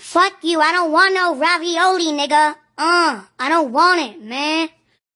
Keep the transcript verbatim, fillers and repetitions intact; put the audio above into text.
Fuck you, I don't want no ravioli, nigga. Uh, I don't want it, man.